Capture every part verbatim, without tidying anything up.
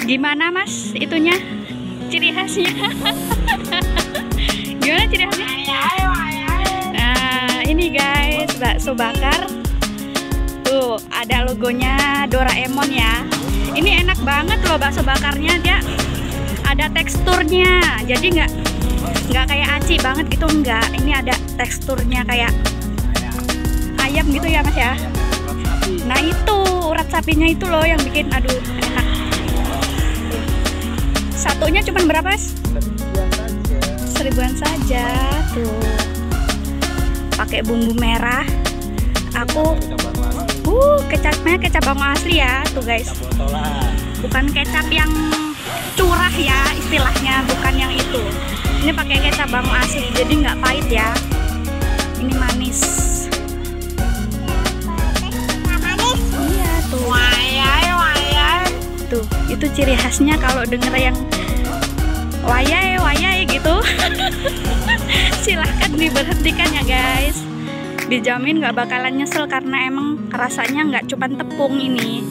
Gimana mas itunya? Ciri khasnya? Gimana ciri khasnya? Nah ini guys, bakso bakar. Tuh ada logonya Doraemon ya. Ini enak banget loh bakso bakarnya, dia ada teksturnya. Jadi nggak nggak kayak aci banget gitu, enggak. Ini ada teksturnya kayak ayam gitu ya mas ya. Nah itu urat sapinya itu loh yang bikin aduh enak. Satunya cuma berapa mas? Seribuan saja. Tuh pakai bumbu merah. Aku uh kecapnya kecap bawang asli ya tuh guys. Bukan kecap yang curah ya istilahnya, bukan yang itu. Ini pakai kecap bawang asli jadi nggak pahit ya. Ini manis. Iya tuh. Tuh itu ciri khasnya kalau denger yang wayai wayai gitu. Silahkan diberhentikan ya guys. Dijamin nggak bakalan nyesel karena emang rasanya nggak cuma tepung ini.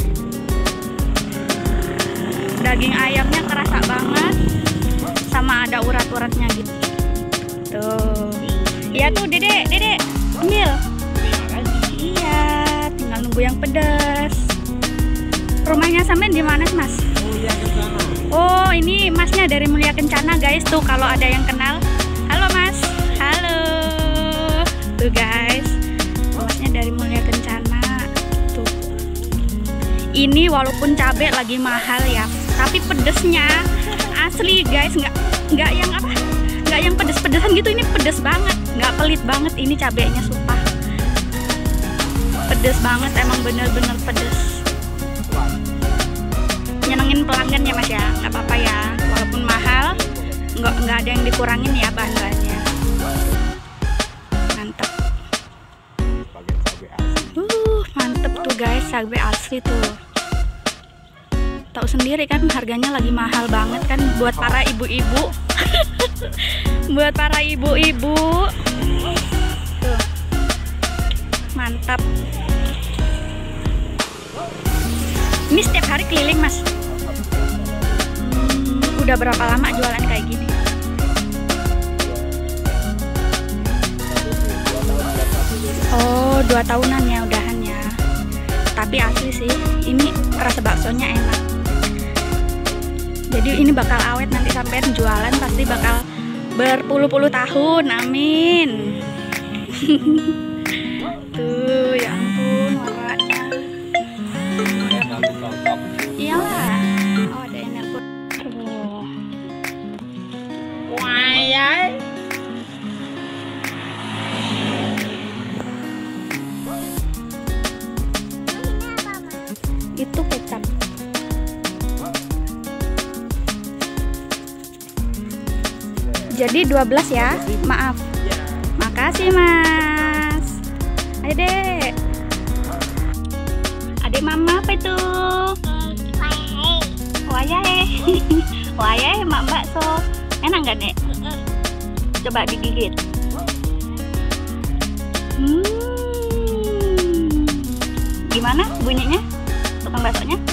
Daging ayamnya kerasa banget, sama ada urat-uratnya gitu. Tuh, iya tuh dedek, dedek, ambil. Iya, tinggal nunggu yang pedas. Rumahnya sampean di mana mas? Oh ini masnya dari Mulia Kencana guys. Tuh kalau ada yang kenal, halo mas, halo. Tuh guys, masnya dari Mulia Kencana. Tuh, ini walaupun cabai lagi mahal ya, tapi pedesnya asli guys, nggak nggak yang apa nggak yang pedes-pedesan gitu. Ini pedes banget, nggak pelit banget ini cabainya, sumpah pedes banget, emang bener-bener pedes. Nyenengin pelanggan ya mas ya, nggak apa-apa ya walaupun mahal, nggak nggak ada yang dikurangin ya bahan-bahannya. Mantap. Uh mantep tuh guys, cabai asli tuh. Tahu sendiri kan harganya lagi mahal banget kan buat para ibu-ibu. Buat para ibu-ibu. Tuh. Mantap. Ini setiap hari keliling mas. Hmm, udah berapa lama jualan kayak gini? Oh dua tahunan ya udahan ya. Tapi asli sih, ini rasa baksonya enak. Jadi ini bakal awet nanti sampai jualan, pasti bakal berpuluh-puluh tahun, amin. Tuh ya ampun warnanya. Iyalah. Oh ada enak. Tuh. Wayai. Itu kecap. Jadi dua belas ya, maaf. Makasih mas. Ayo dek. Adek mama apa itu? Wayai. Wayai mak bakso. Enak nggak dek? Coba digigit. Hmm. Gimana bunyinya? Tukang baksonya?